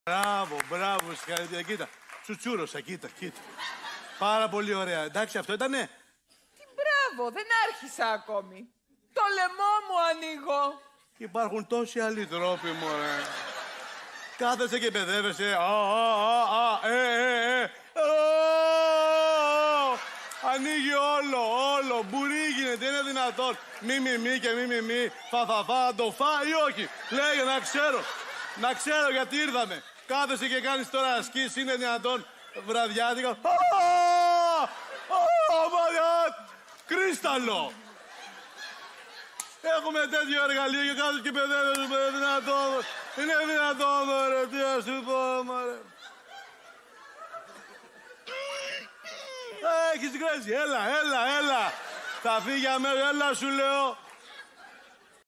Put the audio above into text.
Μπράβο, μπράβο, συγχαρητήρια. Κοίτα, τσουτσούρωσα, κοίτα. Πάρα πολύ ωραία. Εντάξει, αυτό ήτανε. Τι μπράβο, δεν άρχισα ακόμη. Το λαιμό μου ανοίγω. Υπάρχουν τόσοι άλλοι τρόποι, μωρέ. Κάθεσαι και παιδεύεσαι. Ανοίγει όλο. Μπουρί γίνεται, είναι δυνατόν. Μη και μη. Φα, το φα ή όχι. Λέγε, να ξέρω γιατί ήρθαμε. Κάθεσαι και κάνεις τώρα ασκήσεις, είναι δυνατόν βραδιάτικα. Κρίσταλο! Έχουμε τέτοιο εργαλείο και κάθεσαι και παιδεύεσαι, είναι δυνατόν, μωρέ, τι να σου πω, μωρέ. Έχεις γκρέσει, έλα. Θα φύγει αμέσως, έλα σου λέω.